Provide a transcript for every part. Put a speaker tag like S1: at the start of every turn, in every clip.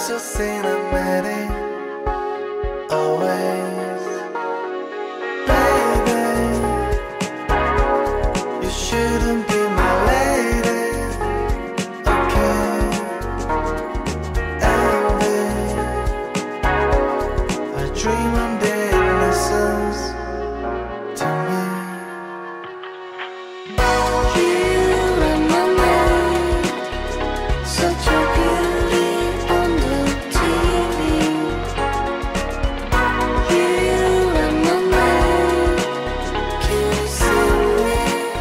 S1: so cinematic, always. Baby, you shouldn't be my lady, okay? Envy, I dream of the innocence to me.
S2: Such a beauty on the TV. You and my man, can you see me?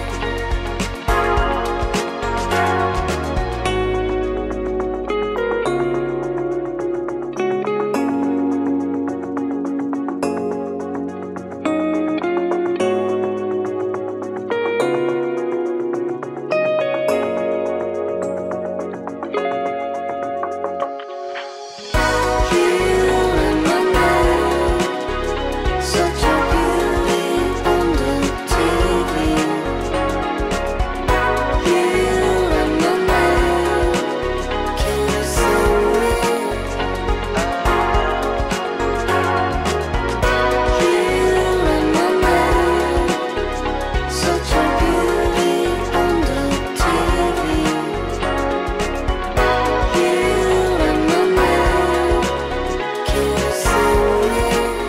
S2: Such a beauty on the TV. You and my man, can you see me? You and my man, such a beauty on the TV. You and my man, can you see me?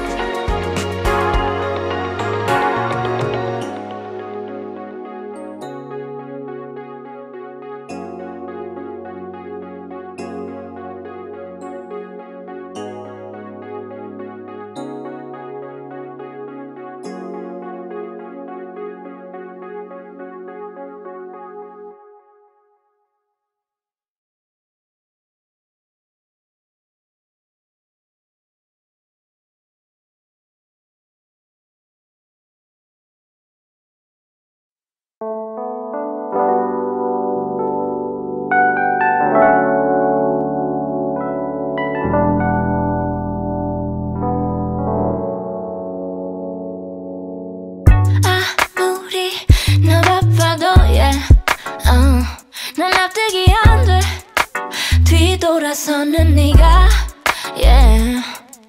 S2: 아무리 너 바빠도 yeah. 난 납득이 안 돼. 뒤돌아서는 네가 yeah.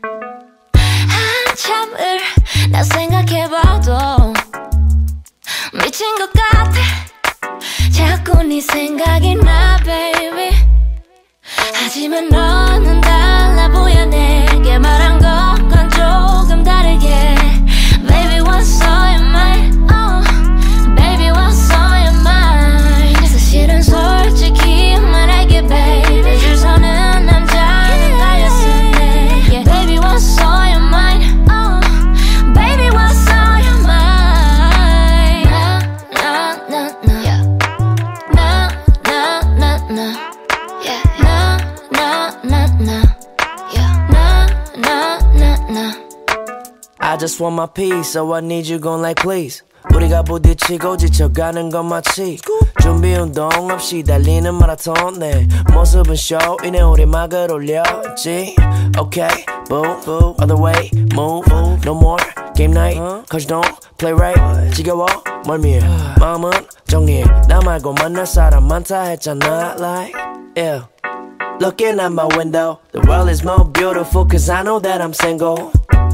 S2: 한참을 나 생각해봐도 미친 것 같아. 자꾸 네 생각이 나 baby. 하지만 너는 달라 보여. 내게 말한 것과는 조금 다르게. Baby what's on your mind? Oh, baby what's on your mind? 사실은 솔직히 말할게 baby. 줄 서는 남자는 나였었네 yeah. Baby what's on your mind? Oh, baby what's on your mind? Na na na yeah. Na na na na yeah. Na na na na yeah. Na na na na.
S3: I just want my peace, so I need you gon' like please. 우리가 부딪히고 지쳐가는 건 마치 준비 운동 없이 달리는 마라톤. 내 모습은 show 이내 우리막을 올렸지. Okay, boo, boo, other way, move, no more game night, cause you don't play right. 지겨워, 멀미해, 마음은 정리해. 나 말고 만날 사람 많다 했잖아, like, yeah. Looking out my window, the world is more beautiful cause I know that I'm single.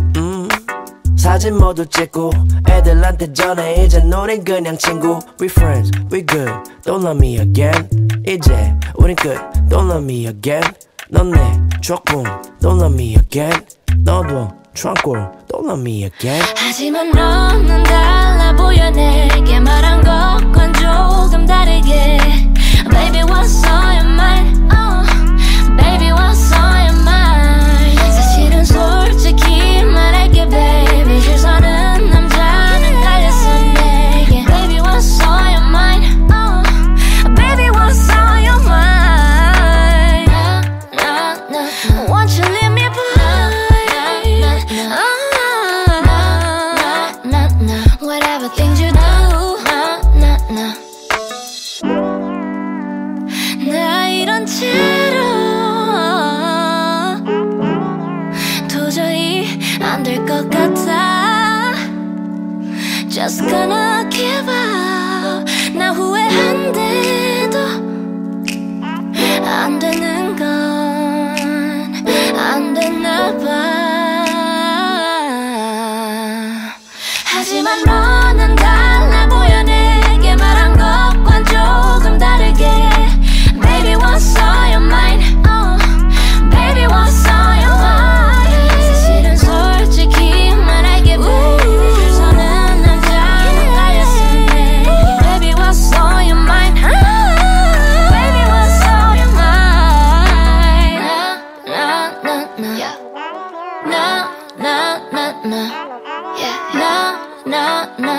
S3: 사진 모두 찍고 애들한테 전해 이제 우린 그냥 친구. We friends, we good, don't love me again. 이제 우린 끝, don't love me again. 넌 내 추억뿐, don't love me again. 너도 tranquil, don't love me again.
S2: 하지만 너는 달라 보여. 내게 말한 것과는 조금 다르게. Baby what's on your mind? Oh, baby what's on your mind? 사실은 솔직히 말할게 baby. 줄 서는 남자는 나였었네 yeah. Baby what's on your mind? Oh, baby what's on your mind? Na na na. Won't you leave me behind? Na na na na. Whatever things you do. Na na na. 나 이런 채로 도저히 안 될 것 같아. Just gonna give up. 나 후회한대도 안 되는 건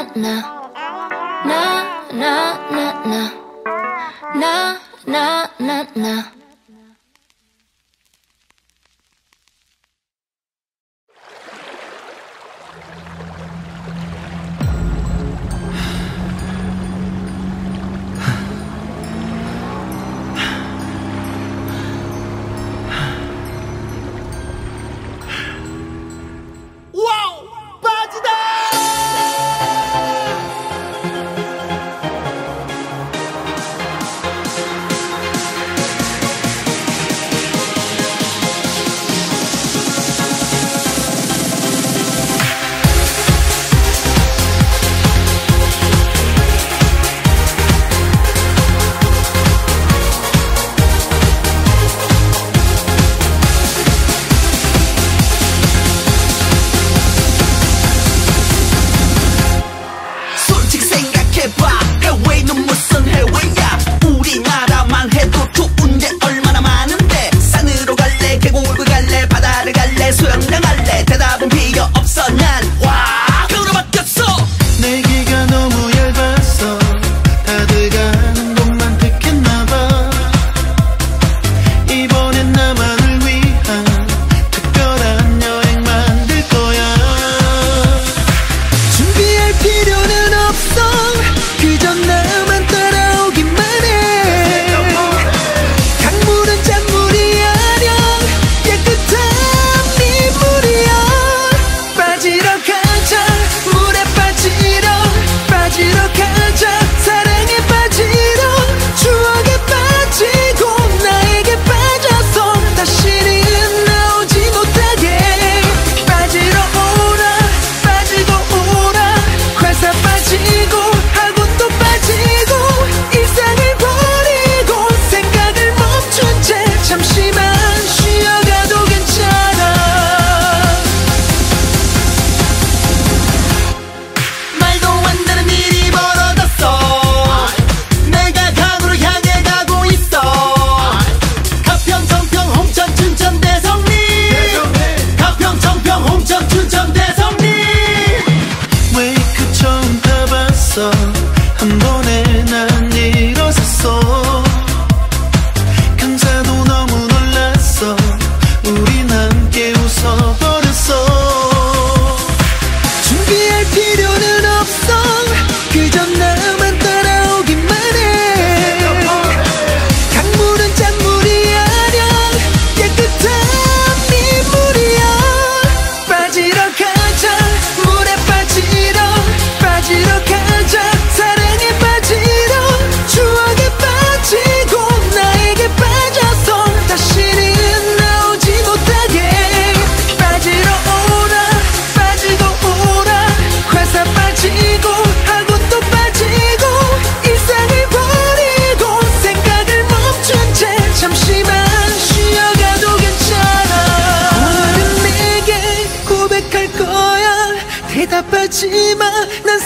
S1: 하지마 난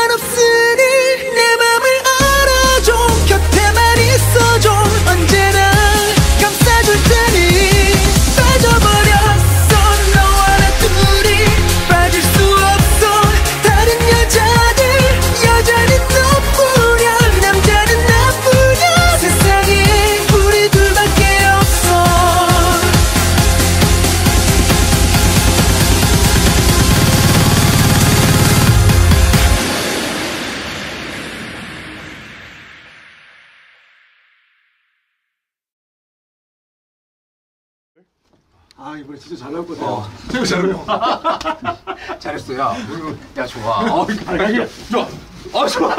S1: 상관없으니 내 맘을 알아줘 곁에만 있어줘 언제나 감싸줄 테니 빠져버렸어 너와 나 둘이 빠질 수 없어 다른 여자들 여자는 너뿐이야 남자는 나뿐이야 세상에 우리 둘밖에 없어
S4: 아 이번에 진짜 잘 나올 것 같아요. 되게 잘해요.
S5: 잘했어, 야. 야, 좋아.
S4: 아니, 좋아. 좋아.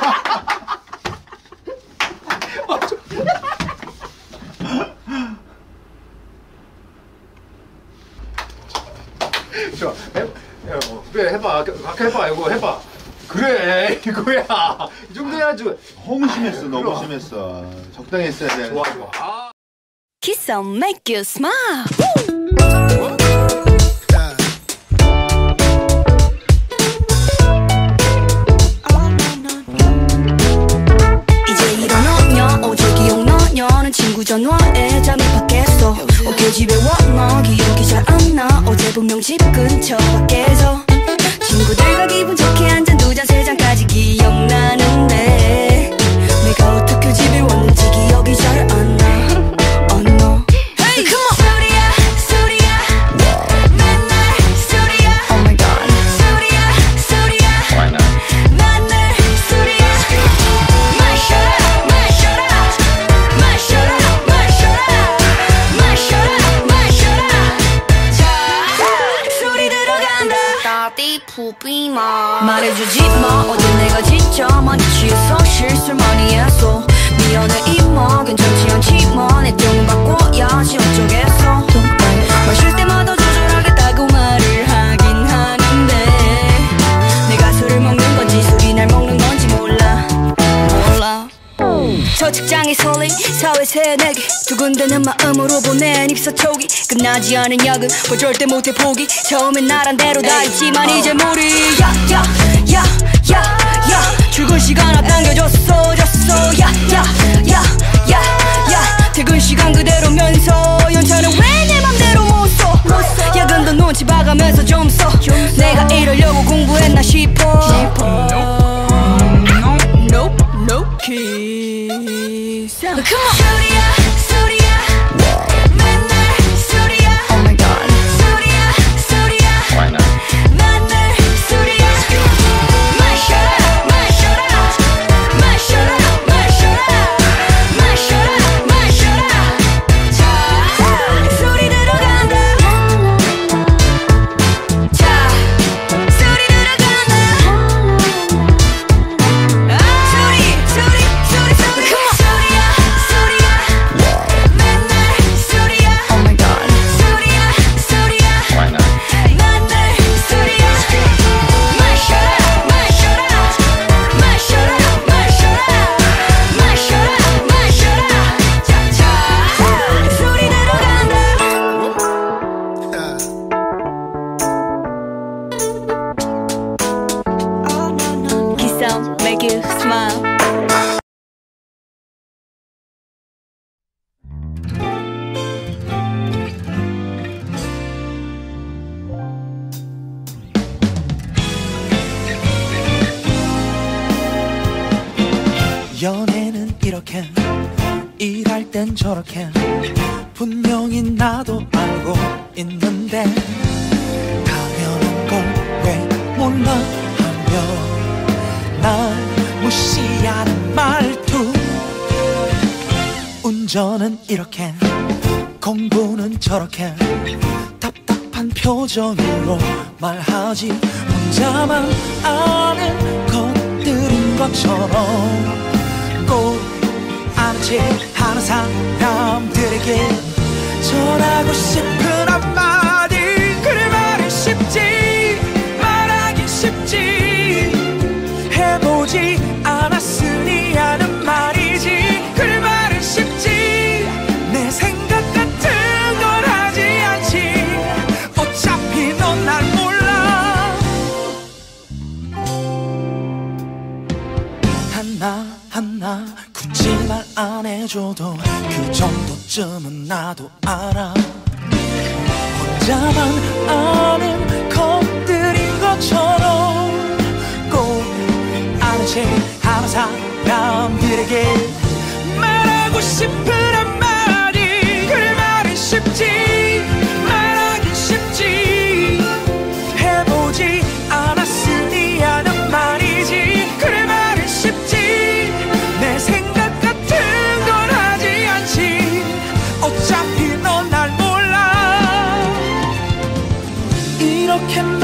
S4: 좋아. 그래, 해봐. 아까 해봐. 이거 해봐. 그래, 이거야. 이 정도 해야지.
S6: 너무 심했어, 너무 심했어. 적당히 했어야 돼.
S4: 좋아, 좋아. 아.
S2: Kiss on make you smile. 이제 일어나냐 어제 기억나냐는 친구 전화에 잠이 바뀌었어 어깨 집에 왔나 기억이 잘 안 나 어제 분명 집 근처 밖에서 친구들과 기분 좋게 한 잔 두 잔 세 잔 부비마
S7: 말해주지 마 어제 내가 진짜 많이 취했어 실수를 많이 했어 미안해 이마 괜찮지 않지만 내 똥은 바꿔야지 어쩌겠어 마실 때마다 조절하겠다고 말을 하긴 하는데 내가 술을 먹는 건지 술이 날 먹는 건지 몰라 저 직장의 설레 사회 새내기 두 군데는 마음으로 보낸 입사초기 끝나지 않은 야근 뭐 절대 못해 포기 처음엔 나란 대로 다 했지만 이제 무리 야야야야야 출근 시간 앞당겨졌어 야야야야야 퇴근 시간 그대로면서 연차는 왜 내 맘대로 못 써 야근도 눈치 봐가면서 좀 써 내가 이러려고 공부했나 싶어 No kiss. Come on. 술이야, 술이야. 맨날 술이야. Oh my god. 술이야, 술이야.
S5: Why not?
S7: 맨날 술이야. 마셔라, 마셔라. 마셔라, 마셔라. 마셔라, 마셔라. 자, 술이 들어간다. 자, 술이 들어간다. Make you smile.
S1: 연애는 이렇게 일할 땐 저렇게 분명히 나도 알고 있는데 당연한 걸 왜 몰라 하며 날 무시하는 말투 운전은 이렇게 공부는 저렇게 답답한 표정으로 말하지 혼자만 아는 것들인 것처럼 꼭 알지 하는 사람들에게 전하고 싶은 한마디 그래 말이 쉽지 말하기 쉽지 해보지 않았으니 하는 말이지 그래 말이 쉽지 내 생각 같은 걸 하지 않지 어차피 넌 날 몰라 하나 굳이 말 안 해줘도 그 정도쯤은 나도 알아 혼자만 아는 것들인 것처럼 꼭 알지 하는 사람들에게 말하고 싶은 한마디 그 말은 쉽지 말하기 쉽지 해보지 않았으니 하는 말이지 그래 말은 쉽지 내 생각 같은 걸 하지 않지 어차피 넌 날 몰라 이렇게